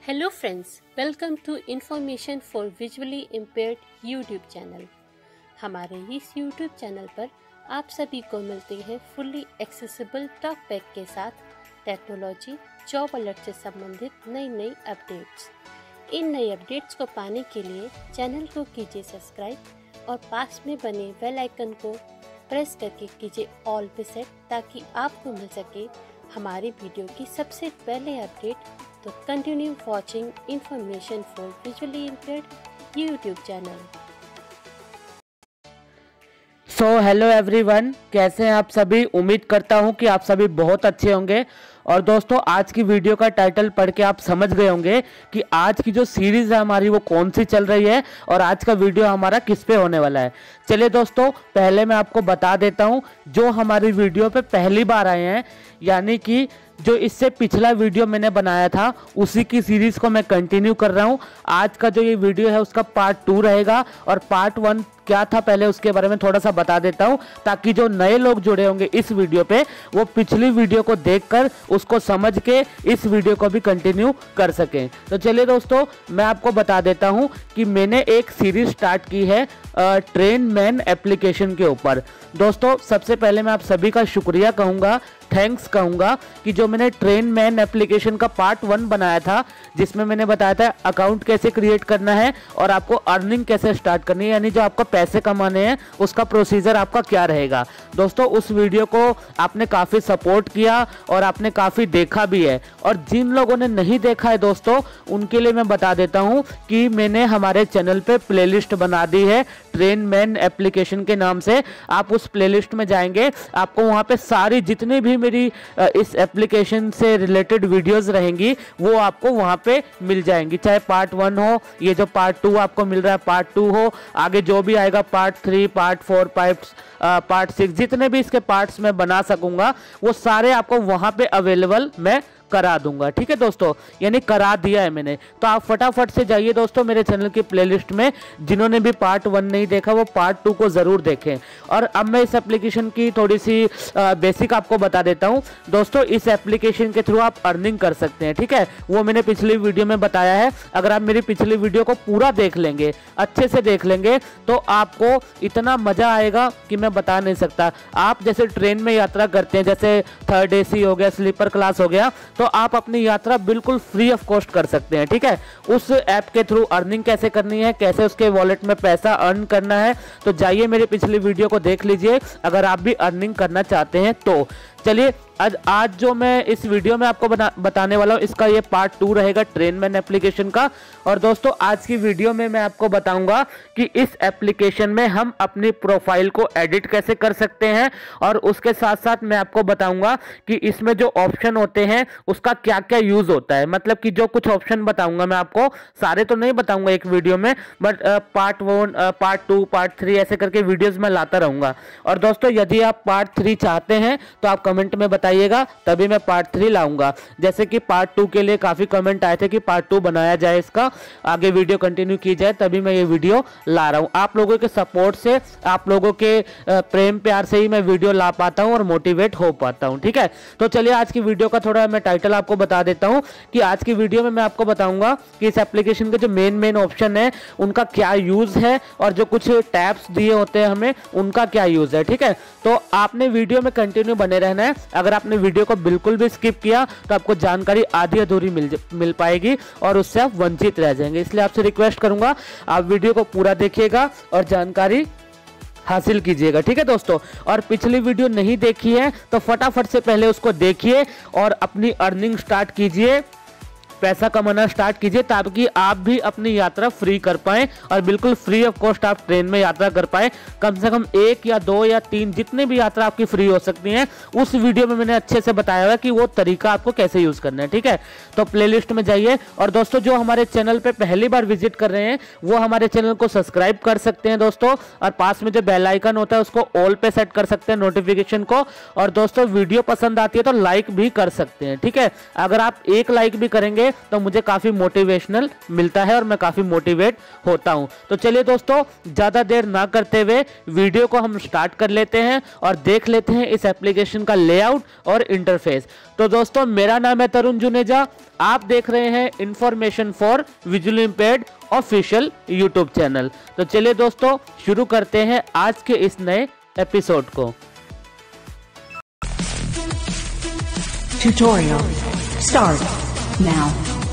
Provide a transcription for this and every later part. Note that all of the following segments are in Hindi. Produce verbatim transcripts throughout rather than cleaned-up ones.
Hello friends, welcome to information for visually impaired YouTube channel. हमारे इस यूट्यूब चैनल पर आप सभी को मिलते हैं फुल्ली एक्सेसिबल टॉक बैक के साथ टेक्नोलॉजी, जॉब अलर्ट से संबंधित नई नई अपडेट्स। इन नई अपडेट्स को पाने के लिए चैनल को कीजिए सब्सक्राइब और पास में बने बेल आइकन को प्रेस करके कीजिए ऑल पे सेट, ताकि आपको मिल सके हमारी वीडियो की सबसे पहले अपडेट। तो continue watching information for visually impaired YouTube channel. So hello everyone, कैसे हैं आप सभी। उम्मीद करता हूं कि आप सभी बहुत अच्छे होंगे। और दोस्तों, आज की वीडियो का टाइटल पढ़ के आप समझ गए होंगे कि आज की जो सीरीज है हमारी वो कौन सी चल रही है और आज का वीडियो हमारा किस पे होने वाला है। चलिए दोस्तों, पहले मैं आपको बता देता हूं, जो हमारी वीडियो पे पहली बार आए हैं, यानी कि जो इससे पिछला वीडियो मैंने बनाया था उसी की सीरीज को मैं कंटिन्यू कर रहा हूं। आज का जो ये वीडियो है उसका पार्ट टू रहेगा और पार्ट वन क्या था पहले उसके बारे में थोड़ा सा बता देता हूं, ताकि जो नए लोग जुड़े होंगे इस वीडियो पे वो पिछली वीडियो को देखकर उसको समझ के इस वीडियो को भी कंटिन्यू कर सकें। तो चलिए दोस्तों, मैं आपको बता देता हूं कि मैंने एक सीरीज स्टार्ट की है ट्रेन मैन एप्लीकेशन के ऊपर। दोस्तों, सबसे पहले मैं आप सभी का शुक्रिया कहूँगा, थैंक्स कहूँगा कि जो मैंने ट्रेन मैन एप्लीकेशन का पार्ट वन बनाया था, जिसमें मैंने बताया था अकाउंट कैसे क्रिएट करना है और आपको अर्निंग कैसे स्टार्ट करनी है, यानी जो आपको पैसे कमाने हैं उसका प्रोसीजर आपका क्या रहेगा। दोस्तों, उस वीडियो को आपने काफ़ी सपोर्ट किया और आपने काफ़ी देखा भी है। और जिन लोगों ने नहीं देखा है दोस्तों, उनके लिए मैं बता देता हूँ कि मैंने हमारे चैनल पे प्लेलिस्ट बना दी है ट्रेन मैन एप्लीकेशन के नाम से। आप उस प्लेलिस्ट में जाएंगे, आपको वहाँ पे सारी जितनी भी मेरी इस एप्लीकेशन से रिलेटेड वीडियोस रहेंगी वो आपको वहाँ पे मिल जाएंगी। चाहे पार्ट वन हो, ये जो पार्ट टू आपको मिल रहा है पार्ट टू हो, आगे जो भी आएगा part three, part four, part part six, जितने भी इसके पार्ट्स मैं बना सकूंगा वो सारे आपको वहाँ पे अवेलेबल मैं करा दूंगा। ठीक है दोस्तों, यानी करा दिया है मैंने। तो आप फटाफट से जाइए दोस्तों मेरे चैनल की प्लेलिस्ट में, जिन्होंने भी पार्ट वन नहीं देखा वो पार्ट टू को जरूर देखें। और अब मैं इस एप्लीकेशन की थोड़ी सी आ, बेसिक आपको बता देता हूं। दोस्तों, इस एप्लीकेशन के थ्रू आप अर्निंग कर सकते हैं। ठीक है, वो मैंने पिछली वीडियो में बताया है। अगर आप मेरी पिछली वीडियो को पूरा देख लेंगे, अच्छे से देख लेंगे, तो आपको इतना मजा आएगा कि मैं बता नहीं सकता। आप जैसे ट्रेन में यात्रा करते हैं, जैसे थर्ड ए सी हो गया, स्लीपर क्लास हो गया, तो आप अपनी यात्रा बिल्कुल फ्री ऑफ कॉस्ट कर सकते हैं। ठीक है, उस ऐप के थ्रू अर्निंग कैसे करनी है, कैसे उसके वॉलेट में पैसा अर्न करना है, तो जाइए मेरी पिछली वीडियो को देख लीजिए अगर आप भी अर्निंग करना चाहते हैं तो। चलिए, आज आज जो मैं इस वीडियो में आपको बना, बताने वाला हूँ, इसका ये पार्ट टू रहेगा ट्रेन मैन एप्लीकेशन का। और दोस्तों, आज की वीडियो में मैं आपको बताऊंगा कि इस एप्लीकेशन में हम अपनी प्रोफाइल को एडिट कैसे कर सकते हैं, और उसके साथ साथ मैं आपको बताऊंगा कि इसमें जो ऑप्शन होते हैं उसका क्या क्या यूज होता है। मतलब कि जो कुछ ऑप्शन बताऊंगा मैं आपको, सारे तो नहीं बताऊंगा एक वीडियो में, but part one, part two, part three ऐसे करके वीडियोज में लाता रहूंगा। और दोस्तों, यदि आप पार्ट थ्री चाहते हैं तो आप कमेंट में बताइएगा, तभी मैं पार्ट थ्री लाऊंगा। जैसे कि पार्ट टू के लिए काफी कमेंट आए थे कि पार्ट टू बनाया जाए, इसका आगे वीडियो कंटिन्यू की जाए, तभी मैं ये वीडियो ला रहा हूं। आप लोगों के सपोर्ट से, आप लोगों के प्रेम प्यार से ही मैं वीडियो ला पाता हूं और मोटिवेट हो पाता हूं। ठीक है, तो चलिए आज की वीडियो का थोड़ा मैं टाइटल आपको बता देता हूं कि आज की वीडियो में मैं आपको बताऊंगा कि इस एप्लीकेशन के जो मेन मेन ऑप्शन है उनका क्या यूज है, और जो कुछ टैब्स दिए होते हैं हमें उनका क्या यूज है। ठीक है, तो आपने वीडियो में कंटिन्यू बने रहना है। अगर आपने वीडियो को बिल्कुल भी स्किप किया तो आपको जानकारी आधी अधूरी मिल मिल पाएगी और उससे आप वंचित रह जाएंगे। इसलिए आपसे रिक्वेस्ट करूंगा, आप वीडियो को पूरा देखिएगा और जानकारी हासिल कीजिएगा। ठीक है दोस्तों, और पिछली वीडियो नहीं देखी है तो फटाफट से पहले उसको देखिए और अपनी अर्निंग स्टार्ट कीजिए, पैसा कमाना स्टार्ट कीजिए, ताकि आप भी अपनी यात्रा फ्री कर पाएं और बिल्कुल फ्री ऑफ कॉस्ट आप ट्रेन में यात्रा कर पाएं। कम से कम एक या दो या तीन, जितने भी यात्रा आपकी फ्री हो सकती हैं, उस वीडियो में मैंने अच्छे से बताया हुआ है कि वो तरीका आपको कैसे यूज करना है। ठीक है, तो प्लेलिस्ट में जाइए। और दोस्तों, जो हमारे चैनल पे पहली बार विजिट कर रहे हैं वो हमारे चैनल को सब्सक्राइब कर सकते हैं दोस्तों, और पास में जो बेल आइकन होता है उसको ऑल पे सेट कर सकते हैं नोटिफिकेशन को। और दोस्तों, वीडियो पसंद आती है तो लाइक भी कर सकते हैं। ठीक है, अगर आप एक लाइक भी करेंगे पढ़ेंगे तो मुझे काफ़ी मोटिवेशनल मिलता है और मैं काफ़ी मोटिवेट होता हूं। तो चलिए दोस्तों, ज़्यादा देर ना करते हुए वीडियो को हम स्टार्ट कर लेते हैं और देख लेते हैं इस एप्लीकेशन का लेआउट और इंटरफेस। तो दोस्तों, मेरा नाम है तरुण जुनेजा, आप देख रहे हैं information for visually impaired official YouTube channel. तो चलिए दोस्तों, शुरू करते हैं आज के इस नए एपिसोड को। Tutorial start now.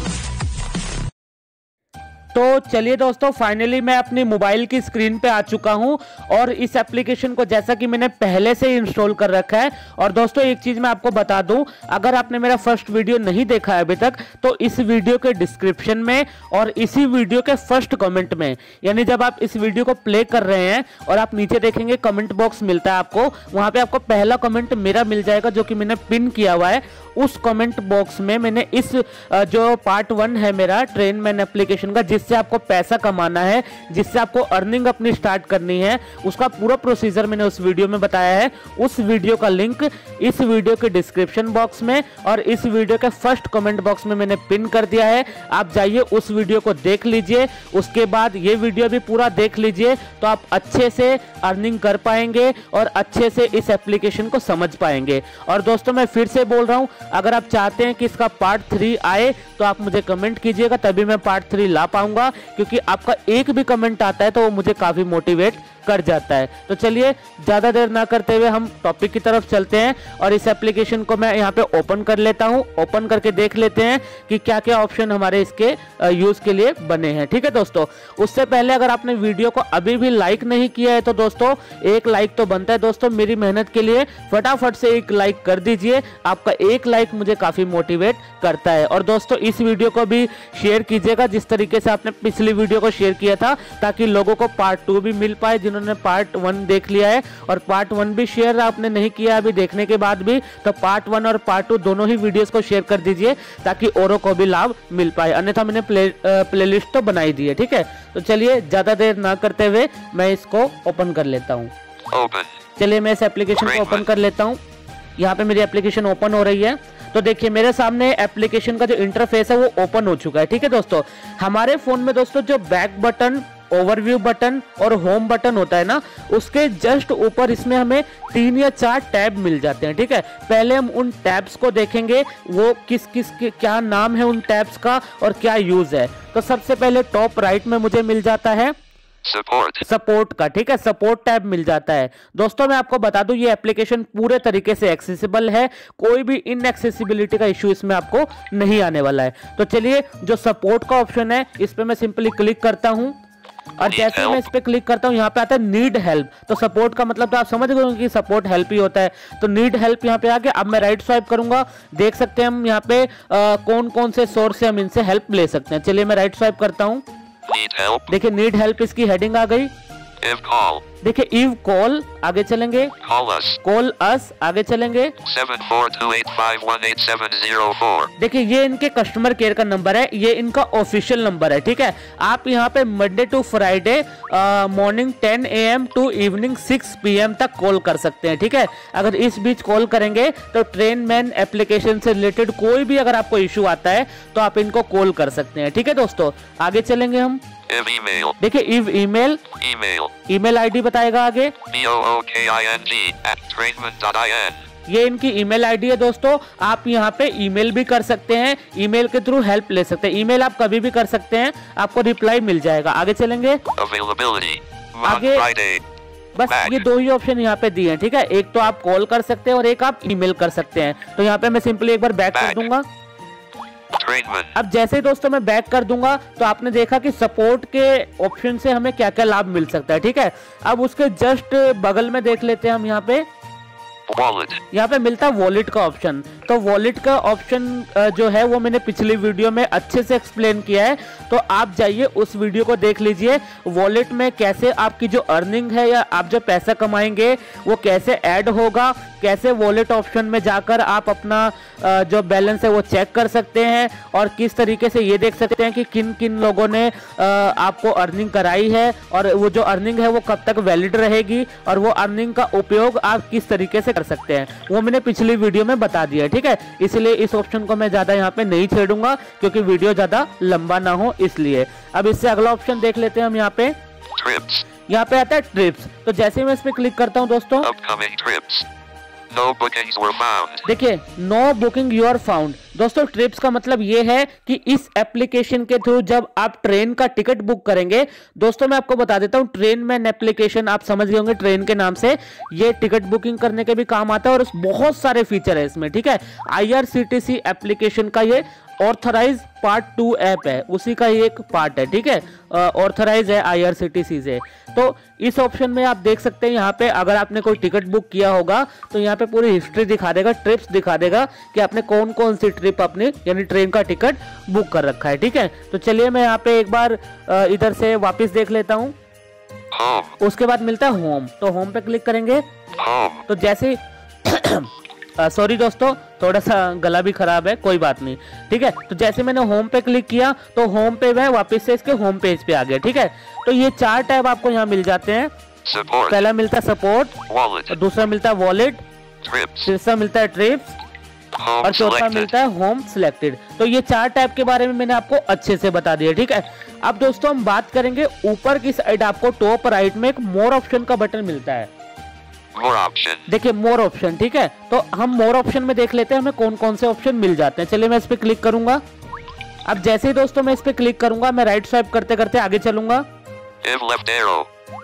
तो चलिए दोस्तों, फाइनली मैं अपनी मोबाइल की स्क्रीन पे आ चुका हूं और इस एप्लीकेशन को जैसा कि मैंने पहले से ही इंस्टॉल कर रखा है। और दोस्तों, एक चीज मैं आपको बता दूं, अगर आपने मेरा फर्स्ट वीडियो नहीं देखा है अभी तक, तो इस वीडियो के डिस्क्रिप्शन में और इसी वीडियो के फर्स्ट कमेंट में, यानी जब आप इस वीडियो को प्ले कर रहे हैं और आप नीचे देखेंगे कमेंट बॉक्स मिलता है आपको, वहां पे आपको पहला कमेंट मेरा मिल जाएगा जो कि मैंने पिन किया हुआ है। उस कमेंट बॉक्स में मैंने इस जो पार्ट वन है मेरा ट्रेन मैन एप्लीकेशन का, जिससे आपको पैसा कमाना है, जिससे आपको अर्निंग अपनी स्टार्ट करनी है, उसका पूरा प्रोसीजर मैंने उस वीडियो में बताया है। उस वीडियो का लिंक इस वीडियो के डिस्क्रिप्शन बॉक्स में और इस वीडियो के फर्स्ट कमेंट बॉक्स में मैंने पिन कर दिया है। आप जाइए उस वीडियो को देख लीजिए, उसके बाद ये वीडियो भी पूरा देख लीजिए, तो आप अच्छे से अर्निंग कर पाएंगे और अच्छे से इस एप्लीकेशन को समझ पाएंगे। और दोस्तों, मैं फिर से बोल रहा हूं, अगर आप चाहते हैं कि इसका पार्ट थ्री आए तो आप मुझे कमेंट कीजिएगा, तभी मैं पार्ट थ्री ला पाऊंगा, क्योंकि आपका एक भी कमेंट आता है तो वो मुझे काफी मोटिवेट कर जाता है। तो चलिए, ज्यादा देर ना करते हुए हम टॉपिक की तरफ चलते हैं और इस एप्लीकेशन को मैं यहाँ पे ओपन कर लेता हूँ। ओपन करके देख लेते हैं कि क्या क्या ऑप्शन हमारे इसके यूज के लिए बने हैं। ठीक है दोस्तों, उससे पहले अगर आपने वीडियो को अभी भी लाइक नहीं किया है तो दोस्तों एक लाइक तो बनता है। दोस्तों, मेरी मेहनत के लिए फटाफट से एक लाइक कर दीजिए, आपका एक लाइक मुझे काफी मोटिवेट करता है। और दोस्तों, इस वीडियो को भी शेयर कीजिएगा जिस तरीके से आपने पिछली वीडियो को शेयर किया था, ताकि लोगों को पार्ट टू भी मिल पाए जिन्होंने पार्ट वन देख लिया है। और पार्ट वन भी शेयर आपने नहीं किया अभी देखने के बाद भी, तो पार्ट वन और पार्ट टू दोनों ही वीडियोस को शेयर कर दीजिए ताकि औरों को भी लाभ मिल पाए। अन्यथा मैंने प्ले प्लेलिस्ट तो बनाई दी है। ठीक है, तो चलिए ज्यादा देर ना करते हुए मैं इसको ओपन कर लेता हूँ। चलिए, मैं इस एप्लीकेशन को ओपन कर लेता हूँ। यहाँ पे मेरी एप्लीकेशन ओपन हो रही है। तो देखिए, मेरे सामने एप्लीकेशन का जो इंटरफेस है वो ओपन हो चुका है। ठीक है दोस्तों, हमारे फोन में दोस्तों जो बैक बटन, ओवरव्यू बटन और होम बटन होता है ना, उसके जस्ट ऊपर इसमें हमें तीन या चार टैब मिल जाते हैं। ठीक है, पहले हम उन टैब्स को देखेंगे, वो किस किस के क्या नाम है उन टैब्स का और क्या यूज है। तो सबसे पहले टॉप राइट में मुझे मिल जाता है सपोर्ट सपोर्ट का। ठीक है, सपोर्ट टैब मिल जाता है। दोस्तों, मैं आपको बता दूं, ये एप्लीकेशन पूरे तरीके से एक्सेसिबल है, कोई भी इनएक्सेसिबिलिटी का इश्यू इसमें आपको नहीं आने वाला है। तो चलिए, जो सपोर्ट का ऑप्शन है इस पे मैं सिंपली क्लिक करता हूं और जैसे ही मैं इस पे क्लिक करता हूं, यहाँ पे आता है नीड हेल्प। तो सपोर्ट का मतलब तो आप समझ गए होंगे कि सपोर्ट हेल्प ही होता है। तो नीड हेल्प यहाँ पे आ गया। अब मैं राइट स्वाइप करूंगा, देख सकते हैं हम यहाँ पे आ, कौन कौन से सोर्स से हम इनसे हेल्प ले सकते हैं। चलिए, मैं राइट स्वाइप करता हूँ। देखिए, नीड हेल्प इसकी हेडिंग आ गई। देखिए, इव कॉल आगे चलेंगे, कॉल अस आगे चलेंगे। seven four two eight five one eight seven zero four। देखिए, ये इनके कस्टमर केयर का नंबर है, ये इनका ऑफिशियल नंबर है। ठीक है, आप यहाँ पे Monday to Friday morning ten A M to evening six P M तक कॉल कर सकते हैं। ठीक है, अगर इस बीच कॉल करेंगे तो ट्रेन मैन एप्लीकेशन से रिलेटेड कोई भी अगर आपको इशू आता है तो आप इनको कॉल कर सकते हैं। ठीक है दोस्तों, आगे चलेंगे हम। email। देखिए, इव ईमेल email ईमेल आईडी बताएगा आगे, b o o k i n g at trainman dot i n। ये इनकी ईमेल आईडी है दोस्तों। आप यहाँ पे ईमेल भी कर सकते हैं, ईमेल के थ्रू हेल्प ले सकते हैं। ईमेल आप कभी भी कर सकते हैं, आपको रिप्लाई मिल जाएगा। आगे चलेंगे, availability आगे Friday। बस Back। ये दो ही ऑप्शन यहाँ पे दिए हैं। ठीक है, एक तो आप कॉल कर सकते हैं और एक आप ईमेल कर सकते हैं। तो यहाँ पे मैं सिंपली एक बार बैक कर Back। दूंगा। Trainman। अब जैसे ही दोस्तों मैं बैक कर दूंगा तो आपने देखा कि सपोर्ट के ऑप्शन से हमें क्या क्या लाभ मिल सकता है। ठीक है, अब उसके जस्ट बगल में देख लेते हैं हम यहाँ पे वॉलेट। यहाँ पे मिलता है वॉलेट का ऑप्शन। तो वॉलेट का ऑप्शन जो है वो मैंने पिछली वीडियो में अच्छे से एक्सप्लेन किया है, तो आप जाइए उस वीडियो को देख लीजिए। वॉलेट में कैसे आपकी जो अर्निंग है या आप जो पैसा कमाएंगे वो कैसे ऐड होगा, कैसे वॉलेट ऑप्शन में जाकर आप अपना जो बैलेंस है वो चेक कर सकते हैं, और किस तरीके से ये देख सकते हैं कि किन किन लोगों ने आपको अर्निंग कराई है, और वो जो अर्निंग है वो कब तक वैलिड रहेगी, और वो अर्निंग का उपयोग आप किस तरीके से कर सकते हैं, वो मैंने पिछली वीडियो में बता दिया। ठीक है, इसलिए इस ऑप्शन को मैं ज्यादा यहाँ पे नहीं छेड़ूंगा क्योंकि वीडियो ज्यादा लंबा ना हो इसलिए। अब इससे अगला ऑप्शन देख लेते हैं हम यहाँ पे। Trips. यहाँ पे आता है ट्रिप्स। तो जैसे ही मैं इस पे क्लिक करता हूँ दोस्तों, Upcoming trips. No bookings were found. देखिए नो बुकिंग यूर फाउंड। दोस्तों ट्रिप्स का मतलब ये है कि इस एप्लीकेशन के थ्रू जब आप ट्रेन का टिकट बुक करेंगे, दोस्तों मैं आपको बता देता हूँ, ट्रेन मैन एप्लीकेशन आप समझ गए होंगे ट्रेन के नाम से, ये टिकट बुकिंग करने के भी काम आता है और बहुत सारे फीचर है इसमें, ठीक है। आईआरसीटीसी एप्लीकेशन का ये ऑथराइज पार्ट टू ऐप है, उसी का एक पार्ट है, ठीक है, ऑथराइज है आईआरसीटीसी से। तो इस ऑप्शन में आप देख सकते हैं यहाँ पे अगर आपने कोई टिकट बुक किया होगा तो यहाँ पे पूरी हिस्ट्री दिखा देगा, ट्रिप्स दिखा देगा कि आपने कौन कौन सी ट्रिप अपनी यानी ट्रेन का टिकट बुक कर रखा है, ठीक है। तो चलिए मैं यहाँ पे एक बार इधर से वापस देख लेता हूँ। Home. उसके बाद मिलता है होम, तो होम पे क्लिक करेंगे। Home. तो जैसे सॉरी दोस्तों, थोड़ा सा गला भी खराब है, कोई बात नहीं, ठीक है। तो जैसे मैंने होम पे क्लिक किया तो होम पे मैं वापस से इसके होम पेज पे आ गया, ठीक है। तो ये चार टैब आपको यहाँ मिल जाते हैं। Support. पहला मिलता है सपोर्ट, Wallet. दूसरा मिलता है वॉलेट, Trips. तीसरा मिलता है ट्रिप्स Home और चौथा selected. मिलता है होम सिलेक्टेड। तो ये चार टैब के बारे में मैंने आपको अच्छे से बता दिया, ठीक है। अब दोस्तों हम बात करेंगे ऊपर की साइड आपको टॉप राइट में एक मोर ऑप्शन का बटन मिलता है। More option. देखिए मोर ऑप्शन, ठीक है। तो हम मोर ऑप्शन में देख लेते हैं हमें कौन कौन से ऑप्शन मिल जाते हैं। चलिए मैं इस पे क्लिक करूंगा। अब जैसे ही दोस्तों मैं इस पे क्लिक करूंगा मैं राइट स्वाइप करते करते आगे चलूंगा। If left arrow.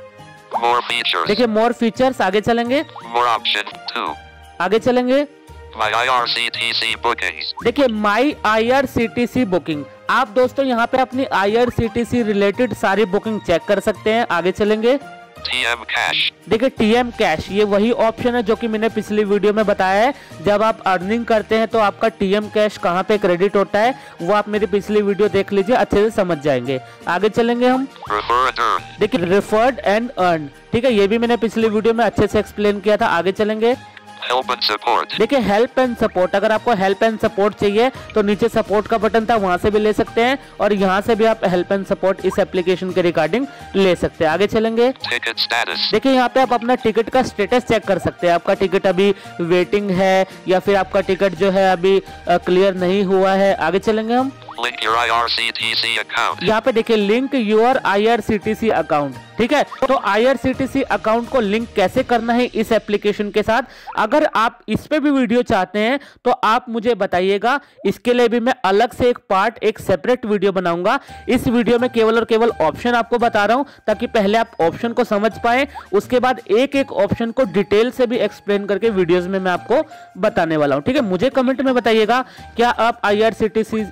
More features. देखिए मोर फीचर्स, आगे चलेंगे, More option. Two. आगे चलेंगे। My I R C T C bookings. देखिए माई आईआरसीटीसी बुकिंग, आप दोस्तों यहाँ पे अपनी आईआरसीटीसी रिलेटेड सारी बुकिंग चेक कर सकते हैं। आगे चलेंगे। T M cash. देखिए टीएम कैश, ये वही ऑप्शन है जो कि मैंने पिछली वीडियो में बताया है। जब आप अर्निंग करते हैं तो आपका टीएम कैश कहाँ पे क्रेडिट होता है वो आप मेरी पिछली वीडियो देख लीजिए, अच्छे से समझ जाएंगे। आगे चलेंगे हम। Refer and earn. देखिए रिफर्ड एंड अर्न, ठीक है, ये भी मैंने पिछली वीडियो में अच्छे से एक्सप्लेन किया था। आगे चलेंगे। Help and support. देखिए हेल्प एंड सपोर्ट, अगर आपको हेल्प एंड सपोर्ट चाहिए तो नीचे सपोर्ट का बटन था, वहां से भी ले सकते हैं और यहाँ से भी आप हेल्प एंड सपोर्ट इस एप्लीकेशन के रिगार्डिंग ले सकते हैं। आगे चलेंगे। Ticket status. देखिए यहाँ पे आप अपना टिकट का स्टेटस चेक कर सकते हैं, आपका टिकट अभी वेटिंग है या फिर आपका टिकट जो है अभी क्लियर नहीं हुआ है। आगे चलेंगे हम। Link your I R C T C account. यहाँ पे देखिए लिंक योर आईआरसीटीसी अकाउंट, ठीक है। तो आईआरसीटीसी अकाउंट को लिंक कैसे करना है इस एप्लीकेशन के साथ, अगर आप इस पे भी वीडियो चाहते हैं तो आप मुझे बताइएगा, इसके लिए भी मैं अलग से एक पार्ट, एक सेपरेट वीडियो बनाऊंगा। इस वीडियो में केवल और केवल ऑप्शन आपको बता रहा हूं ताकि पहले आप ऑप्शन को समझ पाए, उसके बाद एक एक ऑप्शन को डिटेल से भी एक्सप्लेन करके वीडियोज में मैं आपको बताने वाला हूं, ठीक है। मुझे कमेंट में बताइएगा क्या आप आईआरसीटीसी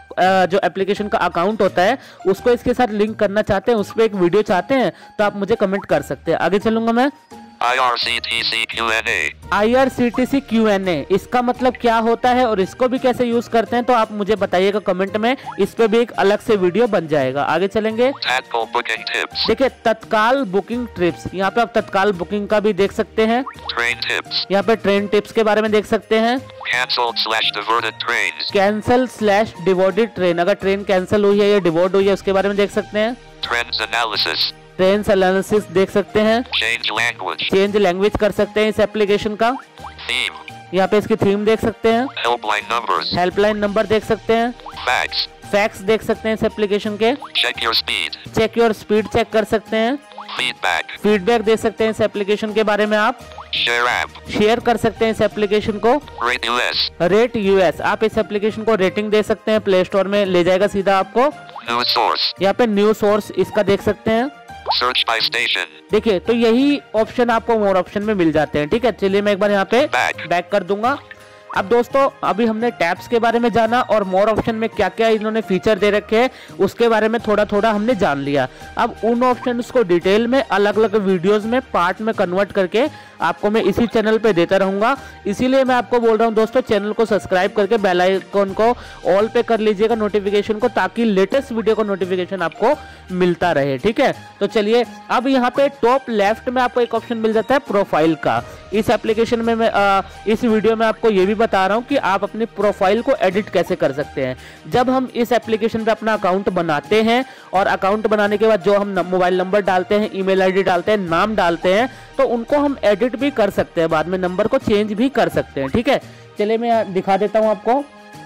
जो एप्लीकेशन का अकाउंट होता है उसको इसके साथ लिंक करना चाहते हैं, उस पर एक वीडियो चाहते हैं तो आप मुझे कमेंट कर सकते हैं। आगे चलूंगा मैं। I R C T C Q and A. IRCTC Q and A, इसका मतलब क्या होता है और इसको भी कैसे यूज करते हैं तो आप मुझे बताइएगा कमेंट में, इस पे भी एक अलग से वीडियो बन जाएगा। आगे चलेंगे। Tactile booking tips. देखिए तत्काल बुकिंग ट्रिप्स, यहाँ पे आप तत्काल बुकिंग का भी देख सकते हैं। Train tips. यहाँ पे ट्रेन टिप्स के बारे में देख सकते हैं। Cancelled slash diverted trains. Cancel slash diverted train, अगर ट्रेन कैंसिल हुई है या डिवोर्ड हुई है उसके बारे में देख सकते हैं। Trends analysis. ट्रेन एनालिसिस देख सकते हैं। Change language. चेंज लैंग्वेज कर सकते हैं इस एप्लीकेशन का। Theme. यहाँ पे इसकी थीम देख सकते हैं। Helpline numbers. हेल्पलाइन नंबर देख सकते हैं। Facts. फैक्ट्स देख सकते हैं इस एप्लीकेशन के। Check your speed. Check your speed check कर सकते हैं। Feedback. फीडबैक दे सकते हैं इस एप्लीकेशन के बारे में। आप Share app. शेयर कर सकते हैं इस एप्लीकेशन को। Rate U S. Rate US, आप इस एप्लीकेशन को रेटिंग दे सकते हैं, प्ले स्टोर में ले जाएगा सीधा आपको। News source. यहाँ पे न्यू सोर्स इसका देख सकते हैं। Search by station. देखिए तो यही ऑप्शन आपको मोर ऑप्शन में मिल जाते हैं, ठीक है। चलिए मैं एक बार यहाँ पे Back. बैक कर दूंगा। अब दोस्तों अभी हमने टैब्स के बारे में जाना और मोर ऑप्शन में क्या क्या इन्होंने फीचर दे रखे हैं उसके बारे में थोड़ा थोड़ा हमने जान लिया। अब उन ऑप्शंस को डिटेल में अलग अलग वीडियोस में पार्ट में कन्वर्ट करके आपको मैं इसी चैनल पे देता रहूंगा, इसीलिए मैं आपको बोल रहा हूं दोस्तों चैनल को सब्सक्राइब करके बेल आइकन को ऑल पे कर लीजिएगा नोटिफिकेशन को, ताकि लेटेस्ट वीडियो को नोटिफिकेशन आपको मिलता रहे, ठीक है। तो चलिए अब यहाँ पे टॉप लेफ्ट में आपको एक ऑप्शन मिल जाता है प्रोफाइल का। इस एप्लीकेशन में मैं आ, इस वीडियो में आपको ये भी बता रहा हूँ कि आप अपनी प्रोफाइल को एडिट कैसे कर सकते हैं। जब हम इस एप्लीकेशन पे अपना अकाउंट बनाते हैं और अकाउंट बनाने के बाद जो हम मोबाइल नंबर डालते हैं, ईमेल आईडी डालते हैं, नाम डालते हैं, तो उनको हम एडिट भी कर सकते हैं, बाद में नंबर को चेंज भी कर सकते हैं। ठीक है, चलिए मैं दिखा देता हूँ आपको।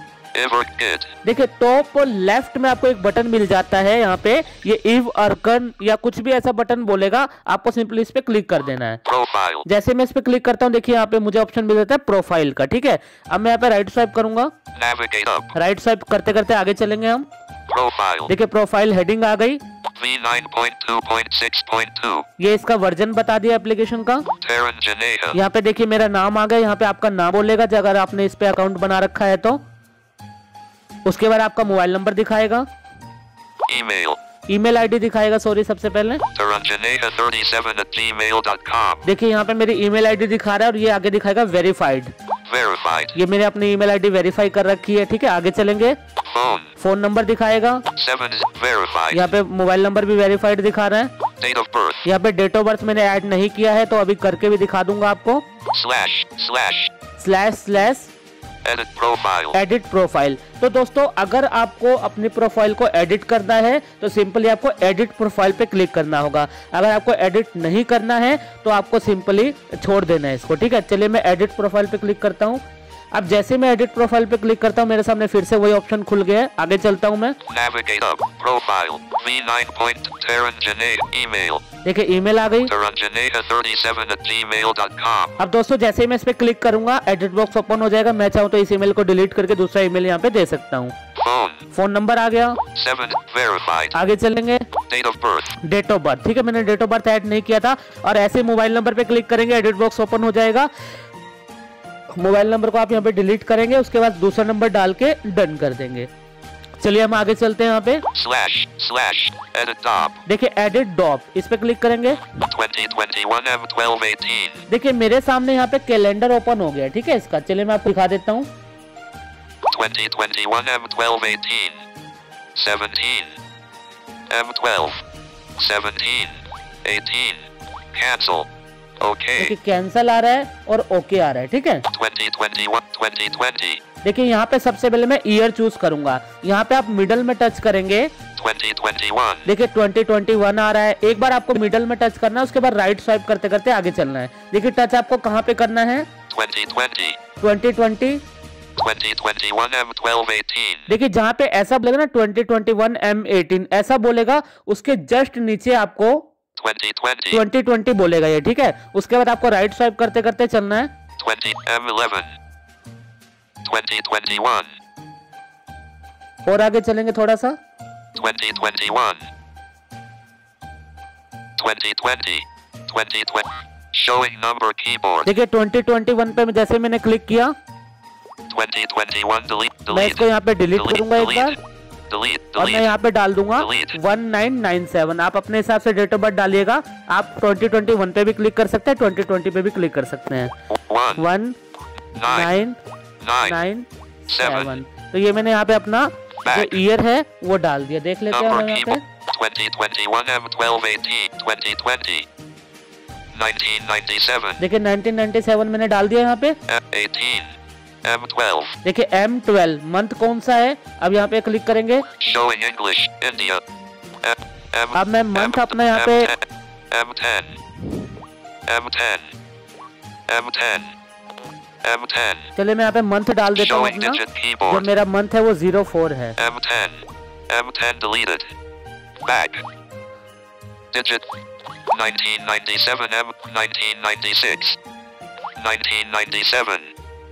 देखिए टॉप लेफ्ट में आपको एक बटन मिल जाता है, यहाँ पे ये इव अर्कन या कुछ भी ऐसा बटन बोलेगा, आपको सिंपली इस पे क्लिक कर देना है। Profile. जैसे मैं इस पे क्लिक करता हूँ, देखिए यहाँ पे मुझे ऑप्शन मिल जाता है प्रोफाइल का। ठीक है, अब मैं यहाँ पे राइट स्वाइप करूंगा, Navigate up. राइट स्वाइप करते करते आगे चलेंगे हम। Profile. देखिए प्रोफाइल हेडिंग आ गई, V nine point two point six point two. ये इसका वर्जन बता दिया एप्लीकेशन का। Terran Janea. यहाँ पे देखिए मेरा नाम आ गया, यहाँ पे आपका नाम बोलेगा अगर आपने इस पे अकाउंट बना रखा है तो। उसके बाद आपका मोबाइल नंबर दिखाएगा, Email. ईमेल आईडी दिखाएगा, सॉरी सबसे पहले। Taranjanea thirty-seven at gmail dot com. देखिए यहाँ पे मेरी ईमेल आईडी दिखा रहा है और ये आगे दिखाएगा वेरीफाइड। Verified. ये मैंने अपनी ईमेल आईडी वेरीफाई कर रखी है। ठीक है, आगे चलेंगे। Phone. फोन नंबर दिखाएगा, Seven is verified. यहाँ पे मोबाइल नंबर भी वेरीफाइड दिखा रहा है। Date of birth. यहाँ पे डेट ऑफ बर्थ मैंने ऐड नहीं किया है, तो अभी करके भी दिखा दूंगा आपको। Slash. Slash. Slash slash Edit profile. Edit profile. तो दोस्तों अगर आपको अपनी प्रोफाइल को एडिट करना है तो सिंपली आपको एडिट प्रोफाइल पे क्लिक करना होगा। अगर आपको एडिट नहीं करना है तो आपको सिंपली छोड़ देना है इसको। ठीक है, चलिए मैं एडिट प्रोफाइल पे क्लिक करता हूँ। अब जैसे मैं एडिट प्रोफाइल पे क्लिक करता हूँ, मेरे सामने फिर से वही ऑप्शन खुल गया है। आगे चलता हूँ मैं। Navigate up. Profile. V nine point Taranjanea. Email. देखिए ईमेल आ गई। Taranjanea thirty-seven at gmail dot com. अब दोस्तों जैसे ही मैं इस पे क्लिक करूंगा, एडिट बॉक्स ओपन हो जाएगा। मैं चाहूँ तो इस ईमेल को डिलीट करके दूसरा ईमेल यहाँ पे दे सकता हूँ। Phone. फोन नंबर आ गया, Seven. Verified. आगे चलेंगे। Date of birth. Date of birth, ठीक है, मैंने डेट ऑफ बर्थ ऐड नहीं किया था। और ऐसे मोबाइल नंबर पे क्लिक करेंगे, एडिट बॉक्स ओपन हो जाएगा। मोबाइल नंबर को आप यहाँ पे डिलीट करेंगे, उसके बाद दूसरा नंबर डाल के डन कर देंगे। चलिए हम आगे चलते हैं। यहाँ पे Slash. Slash. Edit top. देखिए एडिट डॉप, इस पे क्लिक करेंगे। twenty twenty-one M twelve eighteen. देखिए मेरे सामने यहाँ पे कैलेंडर ओपन हो गया। ठीक है, इसका चलिए मैं आपको दिखा देता हूँ। twenty twenty-one M twelve eighteen. seventeen. M twelve. seventeen. eighteen. Cancel. Okay. देखिए कैंसिल आ रहा है और ओके आ रहा है। ठीक है, twenty twenty-one. twenty twenty. देखिए यहाँ पे सबसे पहले मैं ईयर चूज करूंगा। यहाँ पे आप मिडल में टच करेंगे, twenty twenty-one. देखिए ट्वेंटी ट्वेंटी वन आ रहा है। एक बार आपको मिडल में टच करना है, उसके बाद राइट स्वाइप करते करते आगे चलना है। देखिए टच आपको कहाँ पे करना है, twenty twenty. Twenty twenty. twenty twenty-one M twelve eighteen. देखिए जहाँ पे ऐसा बोलेगा ना twenty twenty one M eighteen ऐसा बोलेगा, उसके जस्ट नीचे आपको twenty twenty. ट्वेंटी ट्वेंटी बोलेगा ये। ठीक है, उसके बाद आपको राइट स्वाइप करते करते चलना है। twenty M eleven. twenty twenty-one. और आगे चलेंगे थोड़ा सा। twenty twenty-one. twenty twenty. twenty twenty. Showing number keyboard. देखिए ट्वेंटी ट्वेंटी वन पे जैसे मैंने क्लिक किया, twenty twenty-one. Delete. मैं Delete. इसको यहाँ पे डिलीट Delete. करूंगा एक बार Delete. Delete. और मैं Delete. यहाँ पे डाल दूंगा Delete. One nine nine seven. आप अपने हिसाब से डेट ऑफ बर्थ डालिएगा। आप ट्वेंटी ट्वेंटी वन पे भी क्लिक कर सकते हैं, ट्वेंटी ट्वेंटी पे भी क्लिक कर सकते हैं। One. One Nine. Nine Nine. Nine Seven. Seven. तो ये मैंने यहाँ पे अपना जो Back. ईयर है वो डाल दिया। देख लेते हैं Number हम यहाँ पे। keyboard. twenty twenty-one M twelve eighteen. twenty twenty. nineteen ninety-seven. देखिए नाइनटीन नाइंटी सेवन मैंने डाल दिया यहाँ पे। M eighteen. M twelve. देखिए एम ट्वेल्व मंथ कौन सा है, अब यहाँ पे क्लिक करेंगे। Showing English. India. M. M. अब मैं month अपना यहाँ पे- M ten. M ten. M ten. M ten. चलिए मैं यहाँ पे मंथ डाल देता हूँ Showing अपना। digit जो keyboard. मेरा मंथ है वो जीरो फोर है। M ten. M ten deleted. Back. Digit. nineteen ninety-seven M. nineteen ninety-six. nineteen ninety-seven.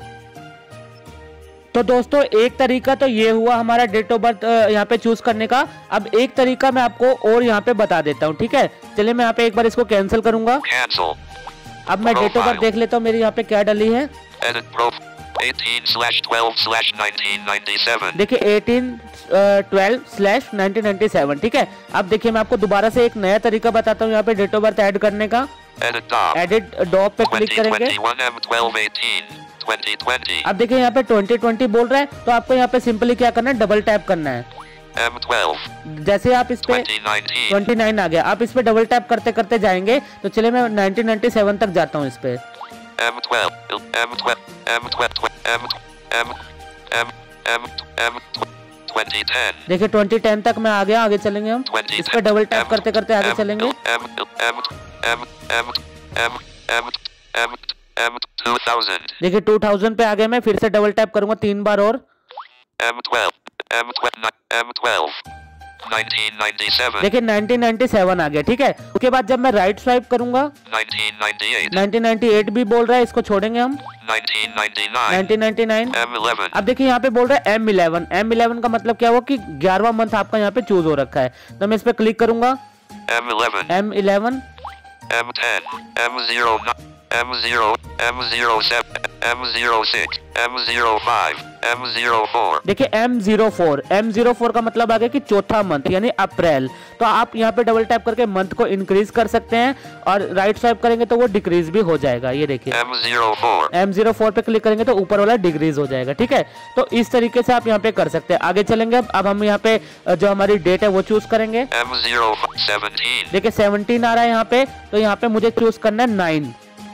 तो दोस्तों एक तरीका तो ये हुआ हमारा डेट ऑफ बर्थ यहाँ पे चूज करने का। अब एक तरीका मैं आपको और यहाँ पे बता देता हूँ। ठीक है, चलिए मैं यहाँ पे एक बार इसको कैंसिल करूंगा। Cancel. अब मैं डेट ऑफ बर्थ देख लेता हूँ मेरी यहाँ पे क्या डली है। Edit prof. eighteen slash twelve slash nineteen ninety-seven. देखिए eighteen twelve slash nineteen ninety seven. ठीक है, अब देखिए मैं आपको दोबारा से एक नया तरीका बताता हूँ यहाँ पे डेट ऑफ बर्थ ऐड करने का। Edit dot. एडिट डॉप पे क्लिक twenty करेंगे। twenty-one M twelve eighteen. twenty twenty. अब देखिए यहाँ पे ट्वेंटी ट्वेंटी बोल रहा है, तो आपको यहाँ पे सिंपली क्या करना है, डबल टैप करना है। M twelve. जैसे आप इस पे twenty nineteen. ट्वेंटी नाइन आ गया, आप इस पे डबल टैप करते करते जाएंगे। तो चलिए मैं नाइनटीन नाइंटी सेवन तक जाता हूँ इस पे। M twelve. M twelve. M twelve. M M M M M twenty ten. देखिए ट्वेंटी टेन तक मैं आ गया, आगे चलेंगे हम। इस पर डबल टैप करते करते आगे चलेंगे। M M M M M M M M two thousand. देखिए टू थाउजेंड पे आ गया मैं, फिर से डबल टैप करूंगा तीन बार और। M twelve M twelve M twelve nineteen ninety-seven. देखिए नाइनटीन नाइंटी सेवन आ गया, ठीक है। उसके बाद जब मैं राइट स्वाइप करूंगा nineteen ninety-eight. Nineteen ninety eight भी बोल रहा है, इसको छोड़ेंगे हम। nineteen ninety-nine. Nineteen ninety nine. M eleven. अब देखिए यहाँ पे बोल रहा है एम इलेवन। एम इलेवन का मतलब क्या हुआ कि ग्यारहवां मंथ आपका यहाँ पे चूज हो रखा है, तो मैं इस पे क्लिक करूंगा। M eleven. M eleven. M ten. M zero nine. M zero. M zero seven. M zero six. M zero five. M zero four. देखिए M zero four. M zero four का मतलब आ गया कि चौथा मंथ यानी अप्रैल। तो आप यहाँ पे डबल टैप करके मंथ को इंक्रीज कर सकते हैं और राइट स्वाइप करेंगे तो वो डिक्रीज भी हो जाएगा। ये देखिए M zero four. M zero four पे क्लिक करेंगे तो ऊपर वाला डिक्रीज हो जाएगा, ठीक है। तो इस तरीके से आप यहाँ पे कर सकते हैं। आगे चलेंगे अब अब हम यहाँ पे जो हमारी डेट है वो चूज करेंगे। M zero seventeen. देखिए सेवनटीन आ रहा है यहाँ पे, तो यहाँ पे मुझे चूज करना है nine.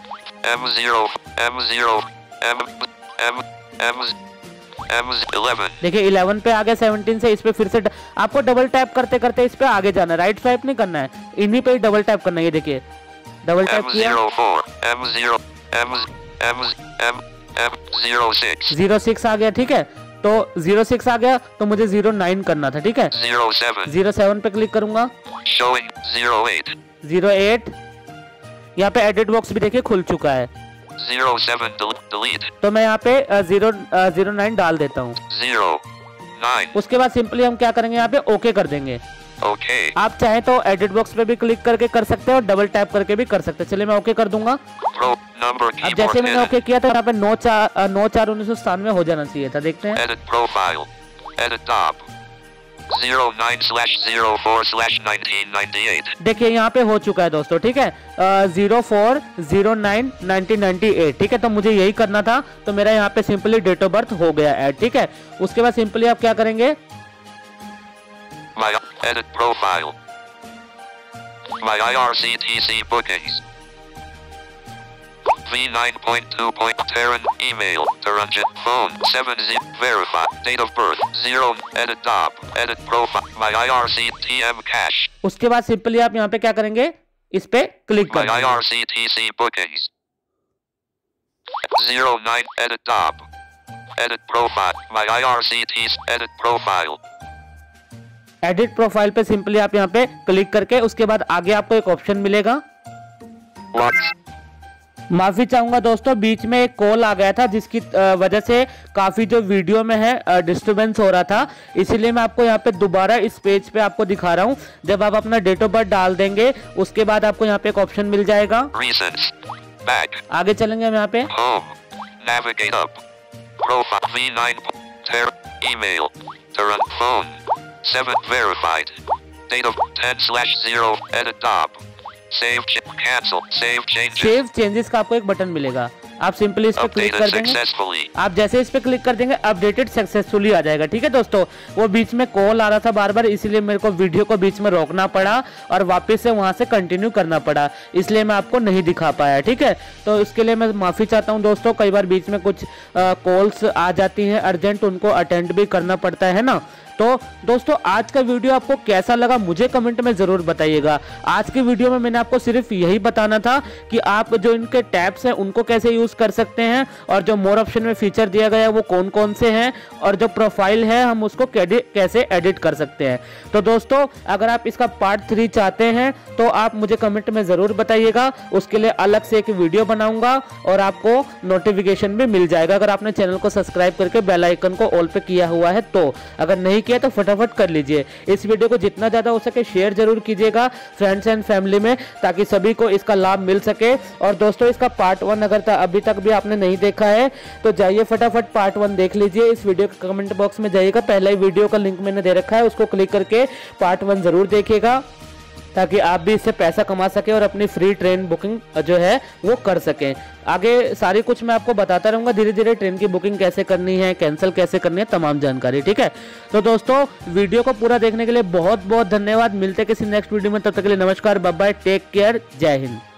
M zero. M zero. M M M M eleven. देखिए इलेवन पे आ गया सेवनटीन से। इस पे फिर से ड... आपको डबल टैप करते करते इस पे आगे जाना है, राइट स्वाइप नहीं करना है, इन्हीं पे ही डबल टैप करना है। ये देखिए डबल टैप M किया। zero four. M zero. M M M M zero six. Zero six आ गया, ठीक है। तो ज़ीरो सिक्स आ गया तो मुझे ज़ीरो नाइन करना था, ठीक है। Zero seven. ज़ीरो सेवन पे क्लिक करूंगा। Showing zero eight. Zero eight. यहाँ पे एडिट बॉक्स भी देखिए खुल चुका है, Zero seven. Del delete. तो मैं यहाँ पे ज़ीरो ज़ीरो नाइन डाल देता हूँ। Zero nine. उसके बाद सिंपली हम क्या करेंगे, यहाँ पे ओके कर देंगे। Okay. आप चाहे तो एडिट बॉक्स पे भी क्लिक करके कर सकते हैं और डबल टैप करके भी कर सकते हैं। चलिए मैं ओके कर दूंगा। Pro number अब keyboard जैसे मैंने hidden. ओके किया था यहाँ पे नौ चार नौ चार उन्नीस सौ सतानवे हो जाना चाहिए था, देखते हैं। Edit profile. Edit top. Zero nine slash zero four slash nineteen ninety eight. देखिए यहाँ पे हो चुका है दोस्तों, ठीक है। Zero four zero nine nineteen ninety eight, ठीक है। तो मुझे यही करना था, तो मेरा यहाँ पे सिंपली डेट ऑफ बर्थ हो गया ऐड, ठीक है। उसके बाद सिंपली आप क्या करेंगे, My edit profile. My I R C T C bookings. V nine point two. Terran email. Taranjit phone seven zero. Verify date of birth zero. Edit top. Edit profile. My I R C T M cache. उसके बाद सिंपली आप यहाँ पे क्या करेंगे, इस पे क्लिक My I करेंगे। R C T C bookings. Zero nine. Edit top. Edit profile. My I R C T edit profile. Edit profile पे सिंपली आप यहाँ पे क्लिक करके उसके बाद आगे आपको एक ऑप्शन मिलेगा। Lux. माफी चाहूंगा दोस्तों, बीच में एक कॉल आ गया था जिसकी वजह से काफी जो वीडियो में है डिस्टरबेंस हो रहा था, इसीलिए मैं आपको यहाँ पे दोबारा इस पेज पे आपको दिखा रहा हूँ। जब आप अपना डेट ऑफ बर्थ डाल देंगे उसके बाद आपको यहाँ पे एक ऑप्शन मिल जाएगा। Recents. Back. आगे चलेंगे हम यहाँ पे। Home. Navigate up. Profile V nine. Ter email. Terran phone. seven verified. Date of ten slash zero. Edit top. Save ch cancel. Save changes. Save changes का आपको एक बटन मिलेगा, आप सिंपली इस पे क्लिक Updated कर देंगे। successfully. आप जैसे इस पे क्लिक कर देंगे अपडेटेड सक्सेसफुली आ जाएगा, ठीक है दोस्तों। वो बीच में कॉल आ रहा था बार बार, इसीलिए मेरे को वीडियो को बीच में रोकना पड़ा और वापस से वहां से कंटिन्यू करना पड़ा, इसलिए मैं आपको नहीं दिखा पाया, ठीक है। तो इसके लिए मैं माफी चाहता हूं दोस्तों। कई बार बीच में कुछ कॉल्स आ जाती हैं अर्जेंट, उनको अटेंड भी करना पड़ता है ना। तो दोस्तों आज का वीडियो आपको कैसा लगा मुझे कमेंट में जरूर बताइएगा। आज की वीडियो में मैंने आपको सिर्फ यही बताना था कि आप जो इनके टैब्स हैं उनको कैसे यूज कर सकते हैं और जो मोर ऑप्शन में फीचर दिया गया है वो कौन कौन से हैं और जो प्रोफाइल है हम उसको कैसे एडिट कर सकते हैं। तो दोस्तों अगर आप इसका पार्ट थ्री चाहते हैं तो आप मुझे कमेंट में जरूर बताइएगा, उसके लिए अलग से एक वीडियो बनाऊंगा और आपको नोटिफिकेशन भी मिल जाएगा अगर आपने चैनल को सब्सक्राइब करके बेल आइकन को ऑल पे किया हुआ है तो। अगर नहीं किया तो फटाफट कर लीजिए। इस वीडियो को जितना ज्यादा हो सके शेयर जरूर कीजिएगा फ्रेंड्स एंड फैमिली में, ताकि सभी को इसका लाभ मिल सके। और दोस्तों इसका पार्ट वन अगर अभी तक भी आपने नहीं देखा है तो जाइए फटाफट पार्ट वन देख लीजिए। इस वीडियो के कमेंट बॉक्स में जाइएगा, पहले ही वीडियो का लिंक मैंने दे रखा है, उसको क्लिक करके पार्ट वन जरूर देखिएगा ताकि आप भी इससे पैसा कमा सके और अपनी फ्री ट्रेन बुकिंग जो है वो कर सकें। आगे सारी कुछ मैं आपको बताता रहूंगा धीरे धीरे, ट्रेन की बुकिंग कैसे करनी है, कैंसिल कैसे करनी है, तमाम जानकारी, ठीक है। तो दोस्तों वीडियो को पूरा देखने के लिए बहुत बहुत धन्यवाद। मिलते किसी नेक्स्ट वीडियो में, तब तक के लिए नमस्कार, बाय बाय, टेक केयर, जय हिंद।